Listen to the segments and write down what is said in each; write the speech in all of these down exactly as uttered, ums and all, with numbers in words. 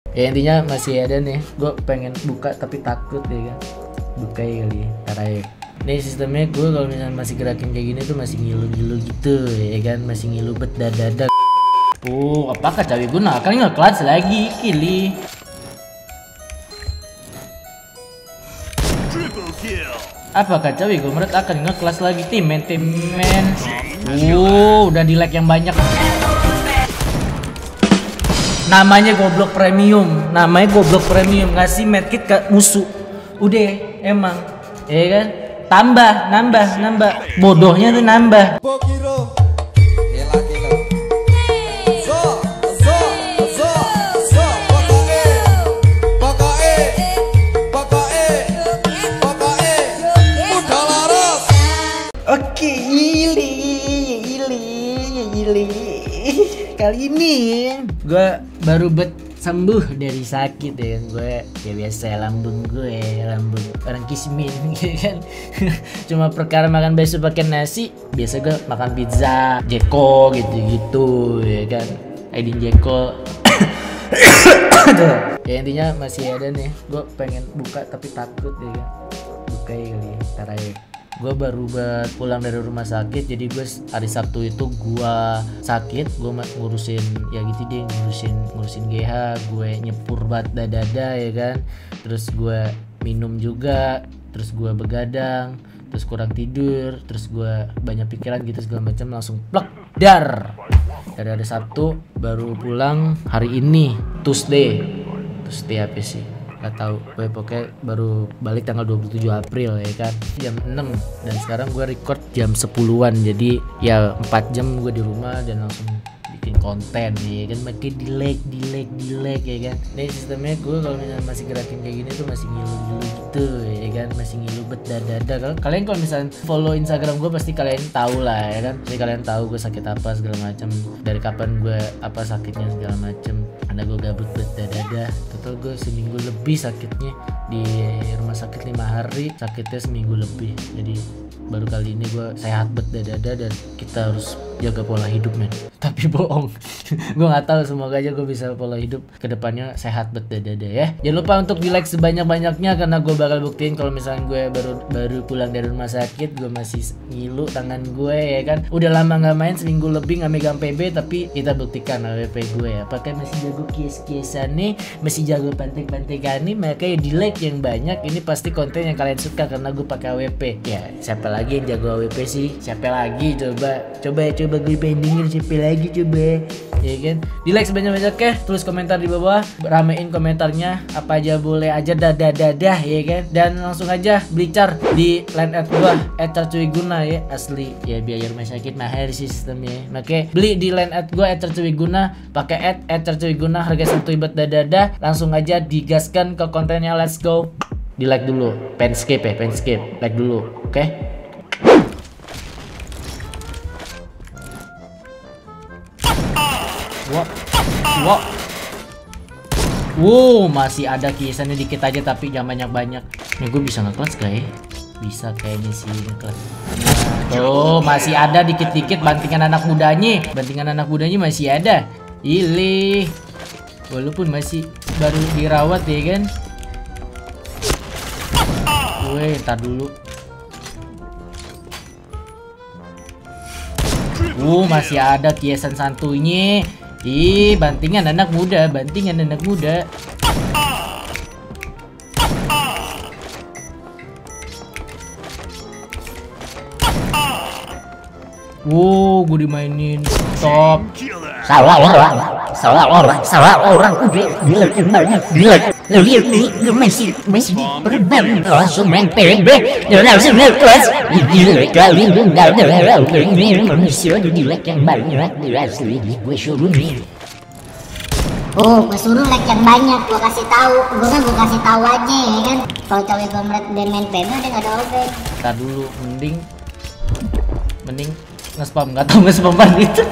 Ya intinya masih ada nih, gue pengen buka tapi takut ya kan. Buka ya kali ya, ntar aja. Nih sistemnya gue kalau misalnya masih gerakin kayak gini tuh masih ngilu-ngilu gitu ya kan, masih ngilu bet dada. Oh, apakah cawi guna akan nge-clutch lagi kili. Apakah cawi gue menurut akan nge-clutch lagi timen timen. Oh, udah di like yang banyak. Namanya goblok premium, namanya goblok premium, ngasih medkit ke musuh. Udah emang, ya kan? Tambah, nambah, nambah. Bodohnya tuh nambah. Oke, ili, ili, ili. Kali ini gue baru bet sembuh dari sakit ya kan. Gue ya biasa lambung gue lambung orang kismin gitu kan. Cuma perkara makan bakso pakai nasi, biasa gue makan pizza Jeko gitu-gitu ya kan. Aidin Jeko. Ya intinya masih ada nih, gue pengen buka tapi takut ya kan. Buka ya kali ya, ntar aja. Gue baru pulang dari rumah sakit, jadi gue hari Sabtu itu gue sakit, gue ngurusin ya gitu deh, ngurusin ngurusin G H, gue nyepur bat dada ya kan, terus gue minum juga, terus gue begadang, terus kurang tidur, terus gue banyak pikiran gitu segala macam, langsung plek dar. Dari hari Sabtu baru pulang hari ini Tuesday, Tuesday apa sih? Gak tahu, gue pokoknya baru balik tanggal dua puluh tujuh April ya kan, jam enam, dan sekarang gue record jam sepuluhan, jadi ya empat jam gue di rumah dan langsung bikin konten ya kan, makin di like di like di like ya kan. Ini sistemnya gue kalau misalnya masih gerakin kayak gini tuh masih ngilu-ngilu gitu ya kan, masih ngilu bet dada. Kalian kalau misalnya follow Instagram gue pasti kalian tahu lah ya kan, pasti kalian tahu gue sakit apa segala macam, dari kapan gue apa sakitnya segala macam. Karena gue gabut bet dada, total gue seminggu lebih sakitnya di rumah sakit, lima hari sakitnya seminggu lebih. Jadi baru kali ini gue sehat bet dada, dan kita harus jaga pola hidup men. Tapi bohong, gue nggak tahu, semoga aja gue bisa pola hidup kedepannya sehat bet dada ya. Jangan lupa untuk di like sebanyak-banyaknya, karena gue bakal buktiin kalau misalnya gue baru baru pulang dari rumah sakit gue masih ngilu tangan gue ya kan. Udah lama nggak main, seminggu lebih nggak megang P B, tapi kita buktikan A W P gue ya, apakah masih jago kies-kiesan nih, masih jago pantek-pantekan nih. Makanya di like yang banyak, ini pasti konten yang kalian suka karena gue pakai A W P ya. Siapa lagi yang jago A W P sih? Siapa lagi? Coba coba coba gue pendingin, siapa lagi coba ya kan. Di like sebanyak-banyaknya, tulis komentar di bawah, ramein komentarnya, apa aja boleh aja, dadah dadah ya kan. Dan langsung aja beli car di line at gua at Carcuy Guna ya, asli ya, biaya rumah sakit mahal sistemnya. Makanya beli di line at gua at Carcuy Guna, pakai at at Carcuy Guna, harga satu ibet dadah. Langsung aja digaskan ke kontennya, let's go. Di like dulu, pen skip ya, pen skip, like dulu, oke okay? Wah, wah, wow, masih ada kiasannya dikit aja, tapi jangan banyak-banyak. Ini gue bisa nge-clutch gak ya? Bisa kayaknya sih nge-clutch. Oh, masih ada dikit-dikit bantingan anak mudanya. Bantingan anak mudanya masih ada. Ilih, walaupun masih baru dirawat ya kan. Weh, ntar dulu. Uh, masih ada kiasan santuйnya. Ih, bantingan anak muda, bantingan anak muda. Wow, gue dimainin top. Salah orang, salah orang, salah orang. Udah, gila gimana? Gila, lu lihat nih, lu masih masih berbang langsung main P B. Lu langsung ngekelas. Gila kali lu nggak ada ini manusia gila yang banyak di asli gue suruh nih. Oh, gue suruh like yang banyak, gue kasih tahu, gue kan gue kasih tahu aja ya kan. Kalau cawe gue melihat dan main P B udah nggak ada obeng. Ntar dulu, mending, mending nge-spam, nggak tahu nge-spaman itu.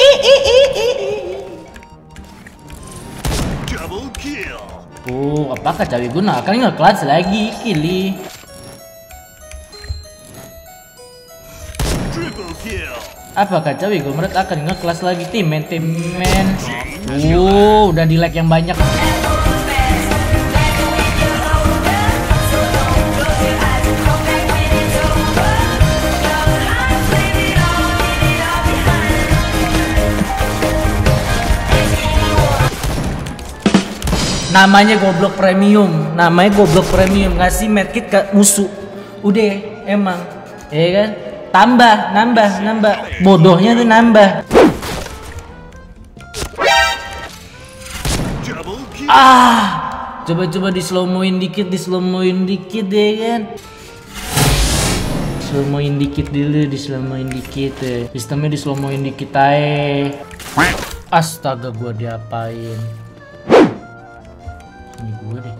Oh, apakah cawe guna akan nge-clutch lagi kili. Apakah cawe gue menurut akan nge-clutch lagi timen timen. Oh, udah di like yang banyak. Namanya goblok premium, namanya goblok premium, ngasih medkit ke musuh. Udah emang, ya kan? Tambah, nambah, nambah. Bodohnya tuh nambah. Ah, coba-coba di slowmoin dikit, di slowmoin dikit ya kan? Slowmoin dikit dulu, di slowmoin dikit ya. Sistemnya di slowmoin dikit aja. Astaga, gua diapain? Ini gue deh.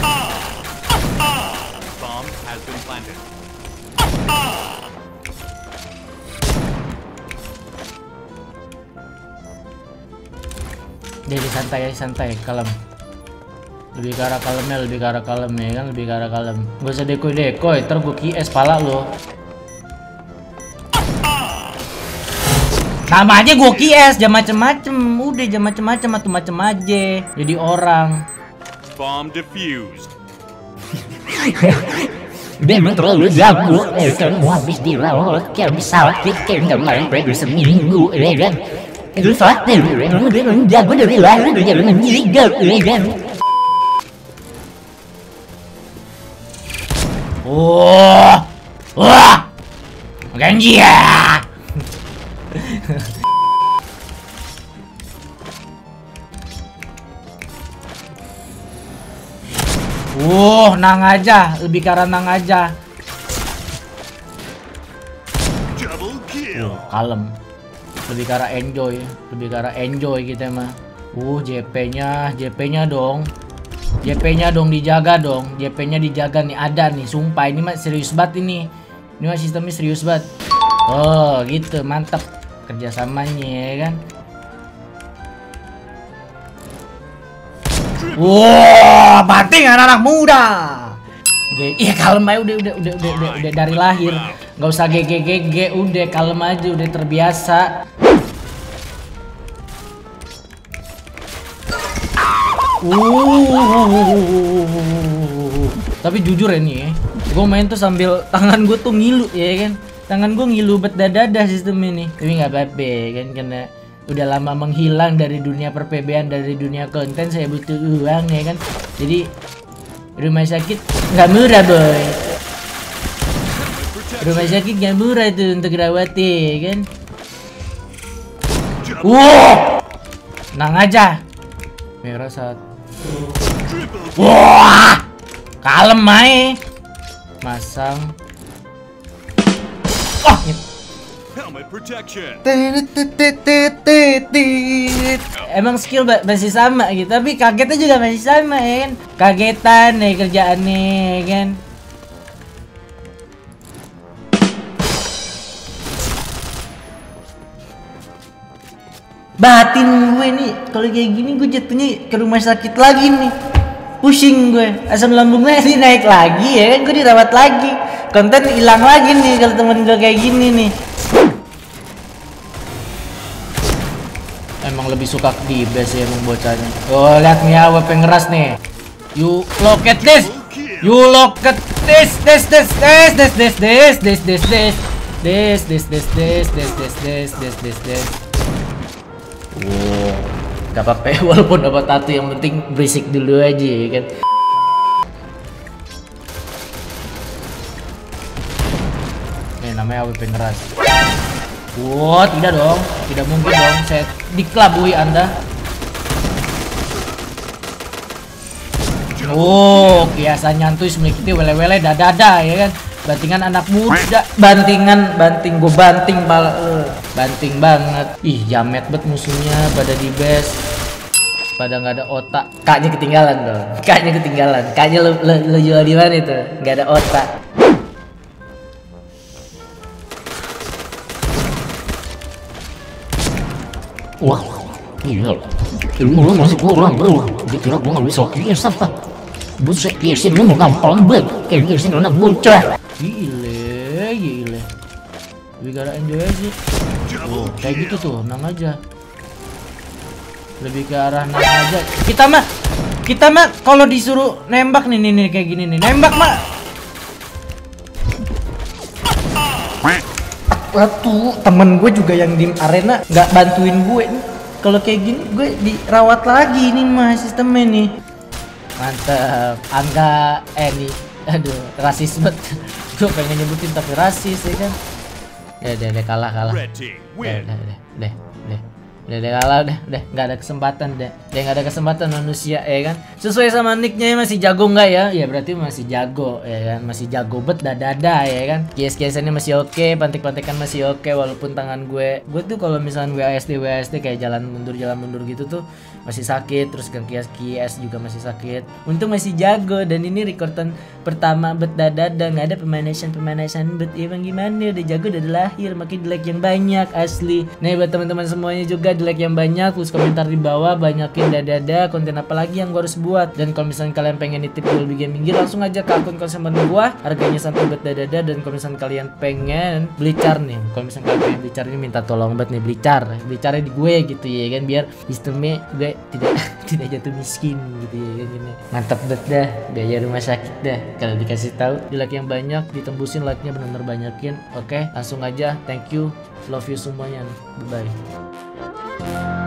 Jadi santai aja, santai, kalem. Lebih ke arah kalemnya, lebih ke arah kalem ya kan, lebih ke arah kalem. Gak usah dekoy-dekoy, ntar gue Q S pala lo. Namanya gue Q S, jangan macem-macem. Udah jangan macem-macem, atau macem aja. Jadi orang. Bomb defused. Memang terlalu jago, kamu habis dirawat, kamu salah pikir kemarin baru seminggu, ya kan? Itu fakta, memang jago dari lahir, dari menjigal, ya kan? Wah, wah, ganji ya. Wuh, nang aja, lebih ke arah nang aja. Uh, kalem. Lebih ke arah enjoy, lebih ke arah enjoy kita mah. Uh, J P-nya, J P-nya dong. J P-nya dong dijaga dong. J P-nya dijaga nih, ada nih, sumpah ini mah serius banget ini. Ini mah sistemnya serius banget. Oh, gitu, mantap kerjasamanya ya kan. Wah, wow, banting anak-anak muda. Iya kalem aja, udah udah udah udah udah, udah dari lahir. Nggak usah G G G G, udah kalem aja, udah terbiasa. Uh, tapi jujur ya nih, ya, gue main tuh sambil tangan gue tuh ngilu ya kan. Tangan gue ngilu bet dada sistem ini. Tapi nggak apa-apa kan, karena udah lama menghilang dari dunia per-P B-an, dari dunia konten, saya butuh uang ya kan. Jadi rumah sakit nggak murah boy. Rumah sakit nggak murah itu untuk rawati ya kan. Wow, nang aja. Merah satu. Wah, kalem aja. Masang. Wah, emang skill masih sama gitu, tapi kagetnya juga masih sama ya kan. Kagetan nih kerjaannya ya kan. Batin gue nih kalau kayak gini, gue jatuhnya ke rumah sakit lagi nih. Pusing gue, asam lambung gue sih naik lagi ya kan, gue dirawat lagi. Konten hilang lagi nih kalau temen gue kayak gini nih. Emang lebih suka di base ya emang bocahnya. Oh, lihat nih A W P ngeras nih. You look at this. You look at this. This this this this this this this this this this this this this this this this this this this. Wow, gak apa-apa walaupun dapat tato, yang penting berisik dulu aja ya kan. Nih namanya A W P ngeras. Wah, tidak dong, tidak mungkin dong saya dikelabui Anda. Oh, kiasan nyantuy semikiti wele-wele dadada ya kan. Bantingan anak muda, bantingan, banting gue banting bal, uh, banting banget. Ih, jamet bet musuhnya pada di base, pada nggak ada otak. Kaknya ketinggalan dong, kaknya ketinggalan. Kaknya lo, lo, lo jual di mana itu? Nggak ada otak. Wah, gila. Ilmu lu masih kurang bro. Dikira gua nggak bisa kirim sampah. Buset, kirim lu gampang banget. Kirim lu nak bocah. Gile, gile. We gotta enjoy aja. Oh, kayak gitu tuh, nang aja. Lebih ke arah nang aja. Kita mah, kita mah kalau disuruh nembak nih, nih, nih kayak gini nih. Nembak mah. Waktu temen gue juga yang di arena nggak bantuin gue nih. Kalau kayak gini gue dirawat lagi nih mah sistemnya nih. Mantap. Angga eh nih aduh rasis banget. Gue pengen nyebutin tapi rasis ya kan. Deh deh deh kalah kalah. Red team Deh win. deh deh deh deh. Udah deh kalah udah, udah nggak ada kesempatan deh. Dia nggak ada kesempatan manusia ya kan. Sesuai sama nicknya masih jago nggak ya? Ya berarti masih jago ya kan, masih jago bet dada ya kan. Kias-kiasannya masih oke, pantik-pantikan masih oke walaupun tangan gue, gue tuh kalau misalnya W A S D W A S D kayak jalan mundur jalan mundur gitu tuh masih sakit, terus kan kias-kias juga masih sakit. Untung masih jago dan ini rekordan pertama bet dada nggak ada pemanasan-pemanasan bet emang gimana udah jago udah lahir makin like yang banyak asli. Nih buat teman-teman semuanya juga like yang banyak, tulis komentar di bawah banyakin dada konten apa lagi yang gue harus buat. Dan kalau misalnya kalian pengen nitip Dolby Gaming Gear langsung aja ke akun konsumen gua, harganya santai bet dada. Dan kalau misalnya kalian pengen blicar nih, kalau misalnya kalian pengen blicar ini minta tolong bet nih blicar, blicarnya di gue gitu ya kan biar sistemnya gue tidak tidak jatuh miskin gitu ya kan gini. Mantap bet dah, biaya rumah sakit dah. Kalau dikasih tahu di like yang banyak, ditembusin like-nya benar-benar banyakin. Oke, langsung aja. Thank you, love you semuanya. Bye bye.